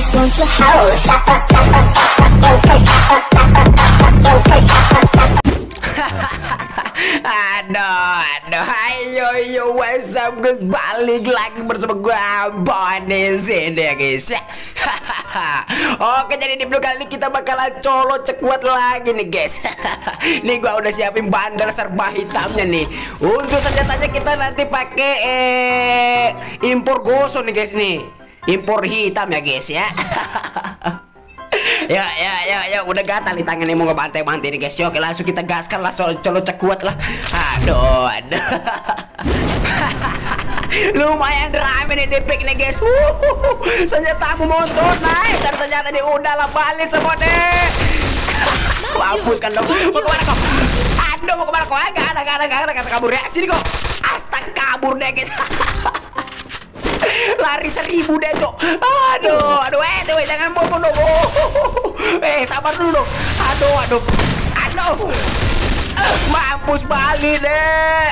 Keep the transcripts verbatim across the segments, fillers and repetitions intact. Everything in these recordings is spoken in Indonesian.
want your house. Aduh, aduh, ayo, yo, what's up guys, balik lagi bersama gua Bon di sini ya guys. Oke, jadi di video kali ini kita bakalan colok cekuat lagi nih guys. Nih gua udah siapin bandel serba hitamnya nih. Untuk senjatanya kita nanti pakai eh, impor gosong nih guys nih. Impor hitam ya guys ya. Ya ya ya ya udah gatal di tangan nih mau ngebantai-bantai nih guys. Oke, langsung kita gaskan lah, soal colok cekuat lah. Aduh, aduh. Lumayan rame nih depik nih guys. Wuh, senjatamu motor naik. Dan senjata nih udah lah, balik semua deh. Mampus kan dong. Mau kemana kau? Aduh, mau kemana kau? Agak ada, agak ada, agak ada, kata kabur ya. Sini kau. Astaga, kabur deh guys. Lari seribu deh cok. Aduh, aduh, eh, tuh, jangan bobo dong. Eh, sabar dulu dong. Aduh, aduh, aduh. Uh, mampus balik deh.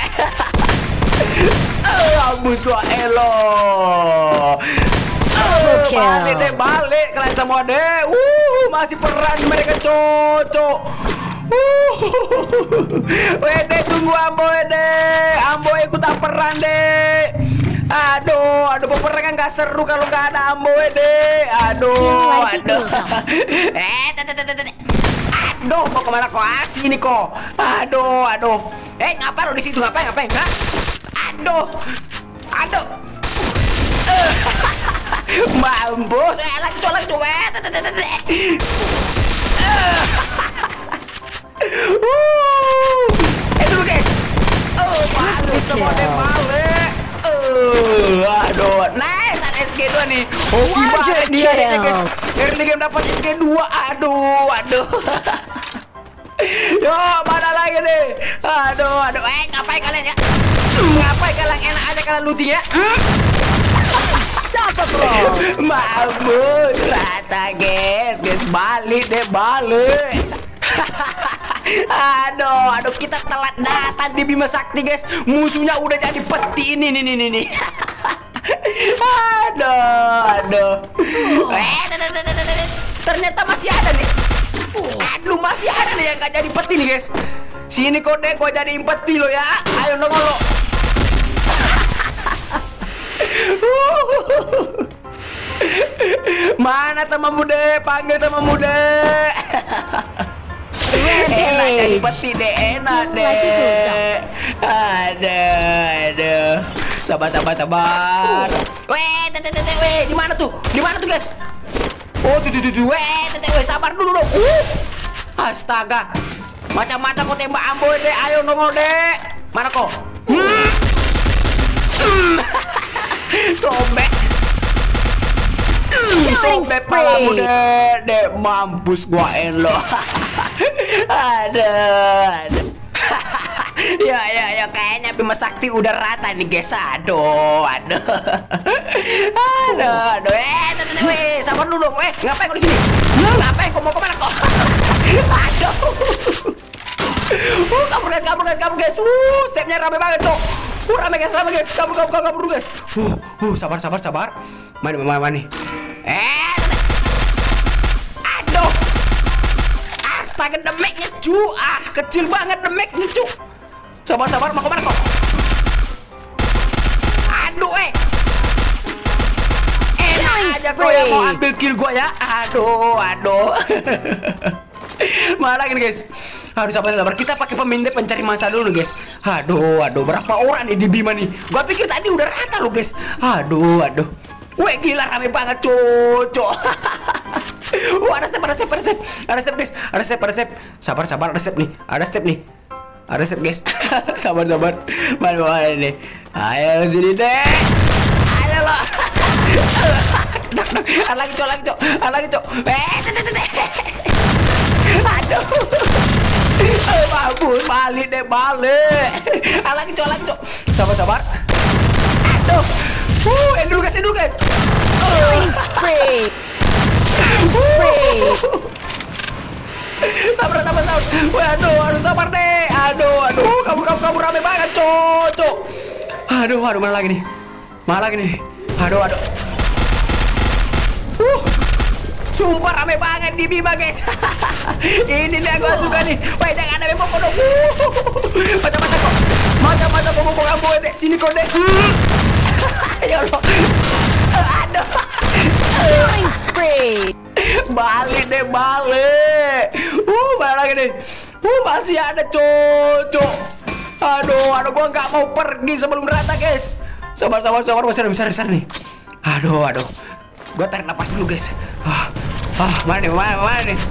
Uh, mampus gua elo. Uh, balik deh, balik kalian semua deh. Uh, masih peran mereka cocok. Uh, wede tunggu Amboy deh. Amboy ikutan peran deh. Aduh, aduh peperangan gak seru kalau gak ada Amboy deh. Aduh, aduh. Eh, aduh, mau kemana kok? Asik ini kok. Aduh, aduh. Eh, ngapa lo di situ? Ngapain, ngapain? Hah? Aduh, aduh. Mampus. Eh, lagi coba, lagi coba. Eh, dulu guys. Oh, balik semua deh, balik. Uh, aduh, nice, ada S G dua nih. Oh, gimana dia ya guys? Early game dapat S G dua. Aduh, aduh. Yo, mana lagi nih? Aduh, aduh. Eh, ngapain kalian ya? Ngapain kalian, enak aja kalian looting ya? Hmm? Stop it, bro. Mampus, rata guys. Guys, balik deh, balik. Aduh, aduh, kita telat datang di Bima Sakti guys. Musuhnya udah jadi peti ini nih nih nih nih. Aduh, aduh. Eh, ternyata masih ada nih. Aduh, masih ada nih yang gak jadi peti nih guys. Sini kode gua jadiin peti lo ya. Ayo nongol lo. Mana temanmu deh? Panggil temanmu deh. Enak jadi peti deh, enak deh. Aduh, aduh. Sabar, sabar, sabar. Weh, tete, tete, weh, di mana tuh? Di mana tuh guys? Oh, tuh, tuh, tuh, weh, tete, weh, sabar dulu dong. Uh, astaga, macam-macam kok tembak Amboy deh. Ayo nongol deh. Mana kok? Hmm. Hmm. Sobek. Hmm, sobek palamu deh, deh, mampus gua elo. Aduh, aduh. Ya, ya, ya, kayaknya Bima Sakti udah rata nih guys. Aduh, aduh. Aduh, aduh. Eh, tete, weh, sabar dulu dong. Eh, ngapain kau di sini? Ngapain kau mau kemana kok? Aduh. Uh, kabur guys, kabur guys, kabur guys. Uh, stepnya rame banget tuh. Uh, rame guys, rame guys. Kabur, kabur, kabur, kabur guys. Uh, uh, sabar, sabar, sabar. Mana, mana, mana nih? Eh, tete. Aduh. Astaga, demeknya cu. Ah, kecil banget demeknya cu. Sabar, sabar, mau kemana kok? Aduh, eh. Enak aja kau yang mau ambil kill gua ya. Aduh, aduh. Mana lagi nih guys? Harus sabar, sabar. Kita pakai pemindai pencari masa dulu guys. Aduh, aduh. Berapa orang nih di Bima nih? Gua pikir tadi udah rata loh guys. Aduh, aduh. Weh, gila rame banget cocok. Wah, ada step, ada step, ada step. Ada step guys, ada step, ada step. Sabar, sabar, ada step nih. Ada step nih. Ada step guys. Sabar, sabar. Mana mana nih? Ayo sini deh. Ayo lo. Dak, dak. Ada lagi cok, lagi cok. Ada lagi cok. Eh, tete, tete. Aduh. Eh, bagus, balik deh, balik. Ada lagi cok, lagi cok. Sabar, sabar. Aduh. Uh, ini dulu guys, ini dulu guys. Oh, Spray. Sabar, sabar, sabar. Waduh, aduh, sabar deh. Aduh, aduh, kamu, kamu, kamu rame banget, cocok. Aduh, aduh, mana lagi nih? Mana lagi nih? Aduh, aduh. Uh, Sumpah rame banget di Bima guys. Ini nih gue suka nih. Woi jangan ada bebok dong. Macam-macam kok. Macam-macam kok bebok kamu dek. Sini kok dek. Ya Allah. Aduh. Killing spree. Balik deh balik. Uh balik lagi nih. Uh masih ada cocok. Aduh, aduh gua nggak mau pergi sebelum rata guys. Sabar sabar sabar besar besar besar nih. Aduh aduh. Gua tarik napas dulu guys. Ah, ah mana nih mana mana nih.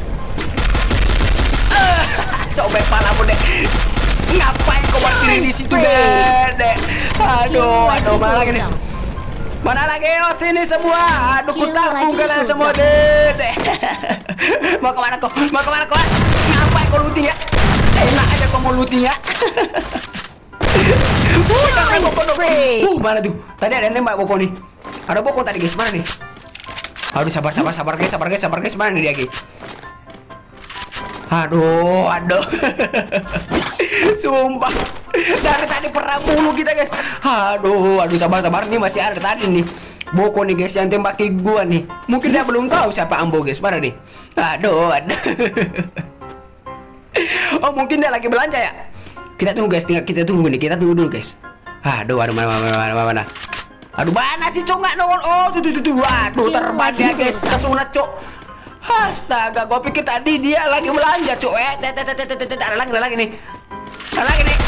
Ah, sobek palamu deh. Ngapain kau berdiri di situ deh, deh. Aduh aduh mana lagi nih. Mana lagi oh sini semua. Aduh ku tampung kalian semua deh, deh. Mau kemana kau? Mau kemana kau? Ngapain kau looting ya? Enak aja kau mau looting ya. Uh, jangan boko dong. Uh, mana tuh? Tadi ada nembak boko nih. Ada boko tadi guys, mana nih? Aduh sabar sabar sabar guys, sabar guys, sabar guys, mana nih dia guys? Aduh, aduh. Sumpah. Dari tadi perang mulu kita guys. Aduh, aduh sabar sabar nih masih ada tadi nih. Boko nih guys yang tembaki gua nih. Mungkin dia belum tahu siapa Ambo guys. Mana nih? Aduh, aduh. Oh, mungkin dia lagi belanja ya? Kita tunggu guys, tinggal kita tunggu nih. Kita tunggu dulu guys. Aduh, aduh mana mana mana mana. mana. Aduh, mana sih cok nggak nongol? Oh, tuh tuh tuh. Waduh, terbang dia guys. Kesunat cok. Astaga, gua pikir tadi dia lagi belanja cok. Eh, tet tet tet tet ada lagi, ada lagi nih. Ada lagi nih.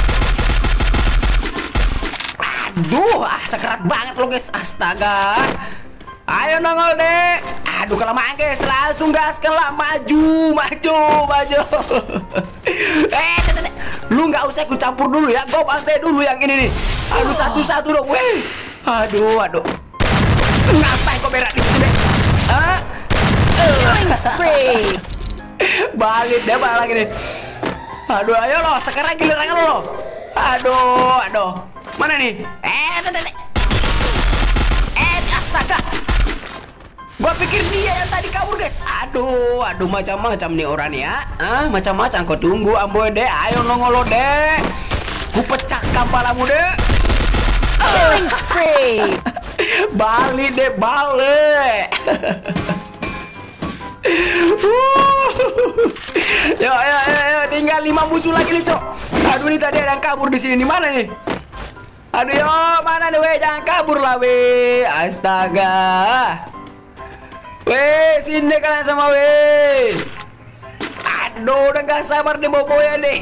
Aduh, ah, sekerat banget lo guys. Astaga. Ayo nongol deh. Aduh, kelamaan guys. Langsung gas lah. Maju, maju, maju. Eh, tet, tet. Lu nggak usah ikut campur dulu ya. Gue bantai dulu yang ini nih. Aduh, satu-satu dong. Weh. Aduh, aduh. Ngapain kok berak di sini deh? Hah? Killing spree. Balik deh, balik lagi nih. Aduh, ayo lo. Sekarang giliran lo. Aduh, aduh. Mana nih? Eh, tet, tet. Eh, astaga. Gua pikir dia yang tadi kabur guys. Aduh, aduh macam-macam nih orang ya. Ah, macam-macam. Kau tunggu Amboy deh. Ayo nongol lo deh. Ku pecahkan palamu deh. Killing spree. Balik deh, balik. Yo, yo, yo, yo, tinggal lima musuh lagi nih, cok. Aduh, nih tadi ada yang kabur di sini. Di mana nih? Aduh, yo, mana nih, weh? Jangan kabur lah, weh. Astaga. Weh, sini kalian sama weh. Aduh, udah gak sabar deh boboya nih.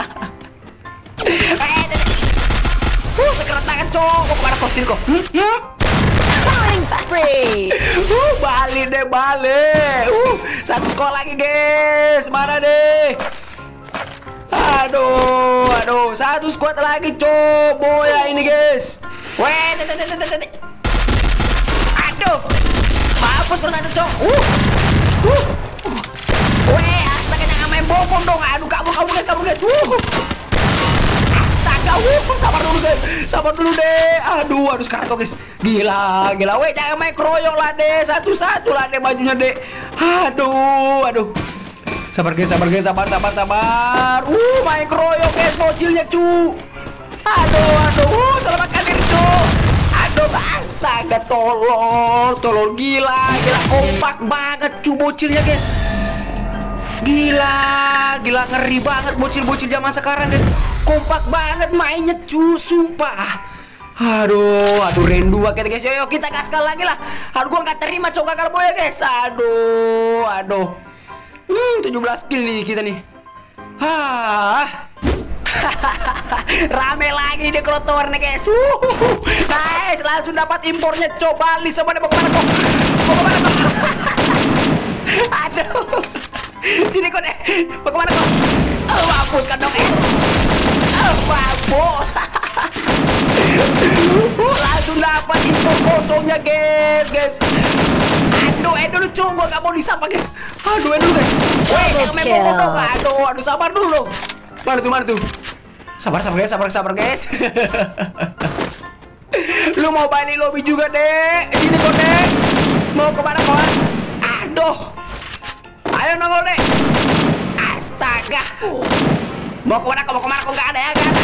Eh, uh, sekerat banget, cok. Kok kemana kok sini kok? Hmm? Hmm? Killing spree. Uh, balik deh, balik. Uh, satu sekolah lagi, guys. Mana deh? Aduh, aduh. Satu squad lagi, cok. Boya ini, guys. Weh, tet, tet, tet, tet. Aduh. Mampus kalau satu, cok. Uh. Uh. Weh, astaga jangan main bom dong. Aduh, kabur, kabur, guys, kabur, guys. Uh. Astaga, uh. Sabar dulu, guys. Sabar dulu deh. Aduh, aduh sekarang kok, guys. Gila, gila. Weh, jangan main keroyok lah deh. Satu-satu lah deh bajunya deh. Aduh, aduh. Sabar guys, sabar guys, sabar, sabar, sabar. Uh, main keroyok guys, bocilnya cu. Aduh, aduh, uh, selamatkan diri cu. Aduh, astaga, tolol, tolol, gila, gila, kompak banget cu bocilnya guys. Gila, gila, ngeri banget bocil-bocil zaman sekarang guys. Kompak banget mainnya cu, sumpah. Aduh, aduh, rendu banget guys. Yo, yo, kita gaskan lagi lah. Aduh, gua nggak terima cok gagal boy guys. Aduh, aduh. Hmm, tujuh belas kill nih kita nih. Hah. Rame lagi di klotor nih guys. Wuh. Nice, langsung dapat impornya. Coba li sama deh mau kemana kok? Mau kemana kok? Aduh. Sini kok deh. Mau kemana kok? Oh, hapuskan dong eh. Oh, mampus. uh, langsung dapat impor kosongnya guys, guys. Aduh, eh dulu cu, gua gak mau disapa guys. Aduh, eh dulu guys. Weh, jangan main bokong dong. Aduh, aduh, sabar dulu dong. Mana tuh, mana tuh? Sabar, sabar guys, sabar, sabar guys. Lu mau balik lobby juga deh. Sini kok deh. Mau kemana kok? Aduh. Ayo nongol deh. Astaga. Mau kemana kok? Mau kemana kok? Gak ada ya, gak ada.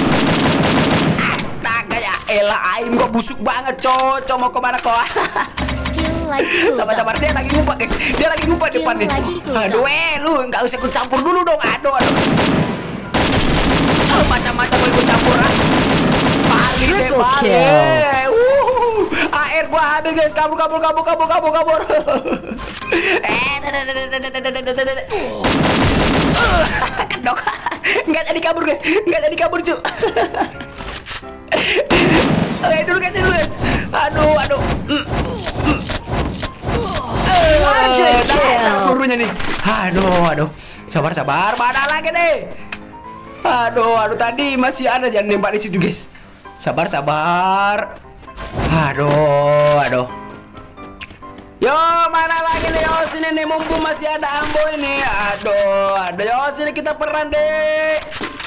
Astaga ya, elah aim kok busuk banget cocok. Mau kemana kok? lagi tuh. Sabar-sabar, dia lagi ngumpet guys. Dia lagi ngumpet Skill depan nih. lagi tuh. Aduh, eh lu nggak usah ikut campur dulu dong. Aduh, aduh. Oh, macam-macam mau ikut campur ah. Balik deh, Triple balik. kill. Uh, air gua habis guys. Kabur, kabur, kabur, kabur, kabur, kabur. Eh, kedok. Nggak jadi kabur guys. Nggak jadi kabur cu. Eh dulu guys, dulu guys. Aduh, aduh. Eh, dasar gurunya nih. Aduh, aduh. Sabar, sabar. Mana lagi nih? Aduh, aduh tadi masih ada yang nembak di situ guys. Sabar, sabar. Aduh, aduh. Yo, mana lagi nih? Yo, sini nih mumpung masih ada ambo ini. Aduh, aduh. Yo, sini kita peran deh.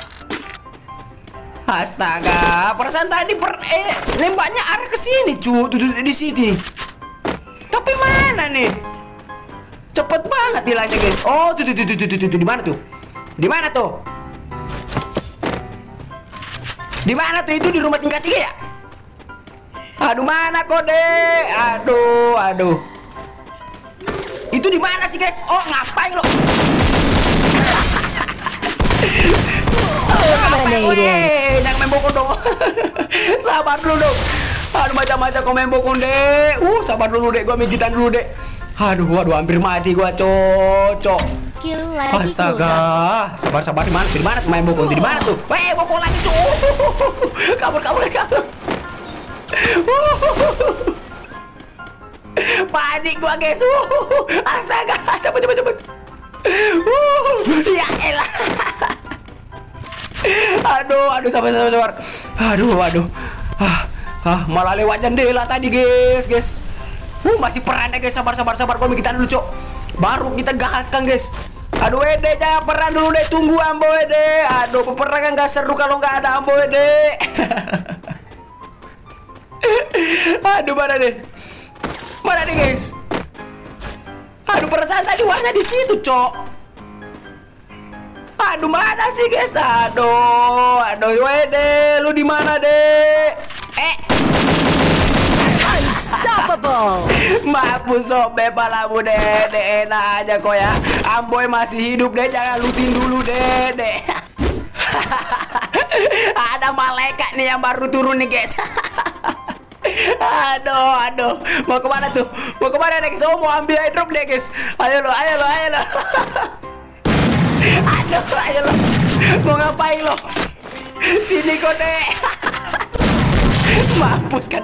Astaga, perasaan tadi per eh nembaknya arah ke sini, cu, tuh, tuh, di sini. Tapi mana nih? Cepet banget hilangnya, guys. Oh, tuh, tuh, tuh, tuh, tuh, tuh, di mana tuh? Di mana tuh? Di mana tuh? Itu di rumah tingkat tiga ya? Aduh, mana kode? Aduh, aduh. Itu di mana sih, guys? Oh, ngapain lo? Weh, jangan main bokong dong. Sabar dulu dong. Aduh, macam-macam kau main bokong deh. Uh, sabar dulu deh, gua mikitan dulu deh. Aduh, aduh, hampir mati gua, cocok. Skill lagi Astaga, sabar, sabar. Di mana? Di mana tuh main bokong? Di mana tuh? Weh, bokong lagi tuh. Kabur, kabur, kabur. Panik gua, guys. Astaga, cepet, cepet, cepet. Ya elah. Aduh, aduh, sabar, sabar, sabar. Aduh, aduh. Ah, ah, malah lewat jendela tadi, guys, guys. Uh, masih peran ya, guys. Sabar, sabar, sabar. Kau kita dulu, cok. Baru kita gaskan, guys. Aduh, Ede, jangan peran dulu deh. Tunggu ambo, Ede. Aduh, peperangan gak seru kalau nggak ada ambo, Ede. Aduh, mana deh? Mana nih, guys? Aduh, perasaan tadi warna di situ, cok. Aduh, mana sih, guys? Aduh, aduh, Wede, lu di mana, deh? Eh, Unstoppable. mampus sobe palamu, deh, deh, enak aja kok ya. Amboy masih hidup, deh, jangan lutin dulu, deh, deh. Ada malaikat nih yang baru turun nih, guys. Aduh, aduh, mau kemana tuh? Mau kemana, deh, guys? Oh, mau ambil airdrop deh, guys. Ayo lo, ayo lo, ayo lo. Aduh, ayo lo. Mau ngapain lo? Sini kode. Mampus kan.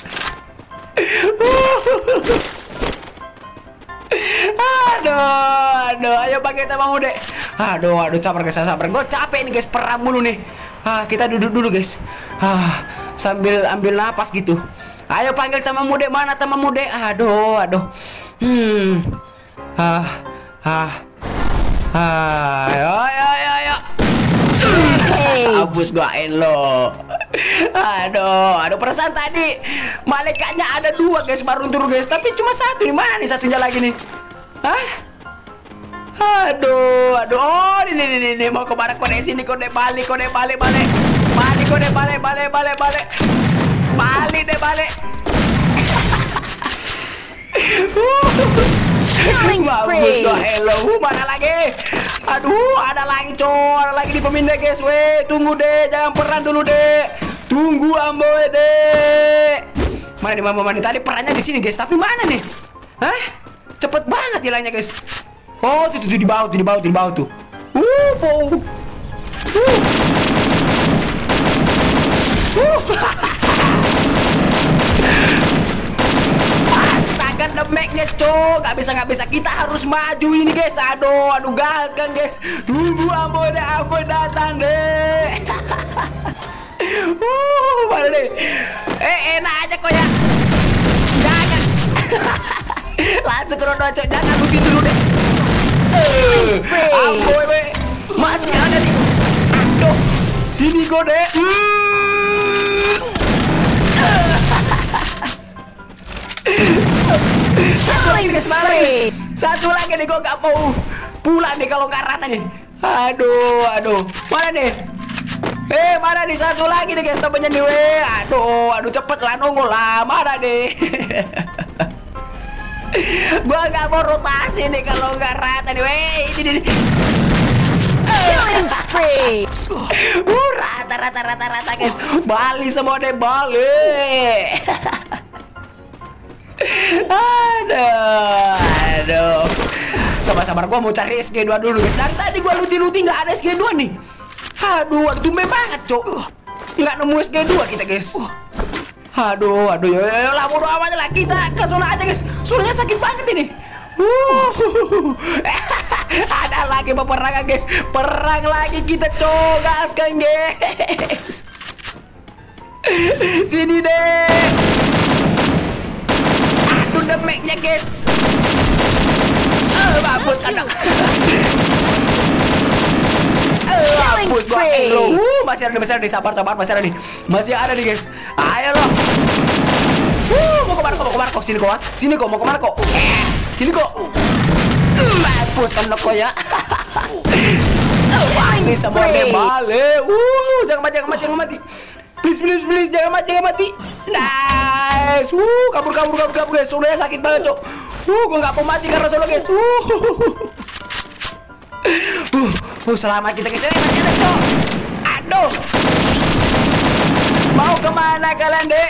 Aduh, aduh, ayo pakai tamu deh. Aduh, aduh, sabar guys, sabar. Gue capek nih guys, perang mulu nih. Ah, kita duduk dulu guys. Ah, sambil ambil napas gitu. Ayo panggil tamu deh, mana tamu deh? Aduh, aduh. Hmm. Ah, ah. Ah, ayo, ayo, ayo, ayo. Hapus gua lo. Aduh, aduh, perasaan tadi malaikatnya ada dua guys, baru turun guys, tapi cuma satu. Di mana nih satunya lagi nih? Hah? Aduh, aduh, oh ini, ini, ini, mau kemana kode sini, kode balik, kode balik, balik, balik, kode balik, balik, balik, balik, balik deh, balik. Bagus gua elo. Mana lagi? Aduh, ada lagi cowok, ada lagi di pemindah guys. Weh, tunggu deh, jangan peran dulu deh. Tunggu ambo deh. Mana nih mama mani? Tadi perannya di sini guys, tapi mana nih? Hah? Cepet banget hilangnya guys. Oh, tuh, tuh, tuh di bawah, tuh di bawah, tuh di bawah tuh. Uh, po. Uh. Uh. Astaga, damage-nya cok, nggak bisa nggak bisa, kita harus maju ini guys. Aduh, aduh, gas kan guys. Tunggu ambo deh, ambo datang deh. Uh, mana deh? Eh, enak aja kok ya. Jangan. Langsung ke rodo cok, jangan lutin dulu deh. Eh, ambo we, masih ada nih. Aduh, sini kok deh. Satu lagi guys, lagi. Satu lagi nih, gue gak mau pulang nih kalau gak rata nih. Aduh, aduh, mana nih? Eh, mana nih satu lagi nih guys, temennya nih weh. Aduh, aduh, cepet lah nongol lah, mana nih? Gua nggak mau rotasi nih kalau nggak rata nih. Weh, ini nih. Killing spree. Uh, rata rata rata rata guys. Bali semua deh, Bali. Aduh, aduh. Sabar-sabar, gua mau cari S G dua dulu guys. Dari tadi gua luti-luti nggak ada S G dua nih. Aduh, tumben banget, Cok. Nggak nemu S G dua kita guys. Aduh, aduh, yo, yo, lah bodo amat lah, kita ke zona aja guys. Zonanya sakit banget ini. Uh, ada lagi peperangan guys. Perang lagi kita, Cok. Gaskan guys. Sini deh. Aduh, damage-nya guys. Eh, bagus kan. Eh, bagus banget loh. Uh, masih ada, masih ada nih, sabar, sabar, masih ada nih. Masih ada nih guys. Ayo loh. Uh, mau kemana kok? Mau kemana kok? Sini kok, sini kok, mau kemana kok? Eh, sini kok. Bagus kan lo ya. Wah, ini semua deh balik. Uh, jangan mati, jangan mati, jangan mati. Please, please, please, jangan mati, jangan mati. Nice. Uh, kabur, kabur, kabur, kabur guys. Solonya sakit banget, Cok. Uh, gua nggak mau mati karena solo guys. Uh, uh, uh, selamat kita guys. Eh, masih ada, Cok. Aduh. Mau kemana kalian, Dek?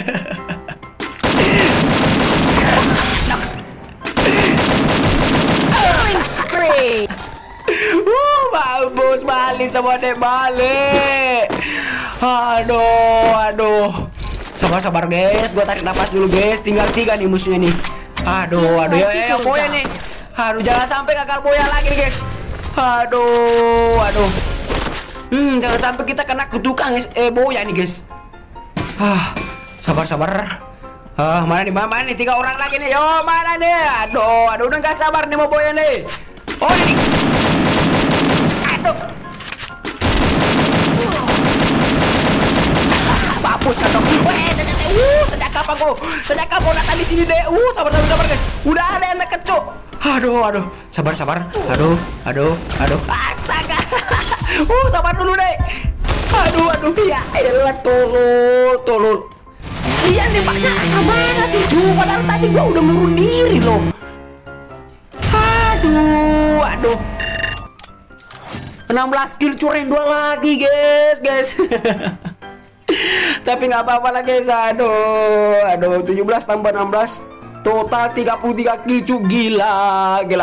Killing spree. Uh, bagus, balik semua deh, balik. Aduh, aduh. Sabar-sabar guys, gua tarik nafas dulu guys. Tinggal tiga nih musuhnya nih. Aduh, aduh, ya, ya, boya nih. Aduh, jangan sampai gagal boya lagi nih guys. Aduh, aduh. Hmm, jangan sampai kita kena kutukan guys. Eh, boya nih guys. Ah, sabar-sabar. Ah, mana nih, mana, mana nih? Tiga orang lagi nih. Yo, mana nih? Aduh, aduh, udah nggak sabar nih mau boya nih. Oh, ini. Aduh. Mampus kan dong. Weh, uh, sejak kapan kok? Sejak kapan datang di sini deh? Uh, sabar, sabar, sabar guys. Udah ada yang deket, Cok. Aduh, aduh. Sabar, sabar. Aduh, aduh, aduh. Astaga. Uh, sabar dulu deh. Aduh, aduh. Ya elah, tolol, tolol. Dia nembaknya mana sih? Cuma padahal tadi gua udah ngurun diri loh. Aduh, aduh. enam belas kill curin dua lagi guys, guys. Tapi nggak apa-apa lah guys. Aduh, aduh, tujuh belas tambah enam belas total tiga puluh tiga kill, cu. Gila, gila.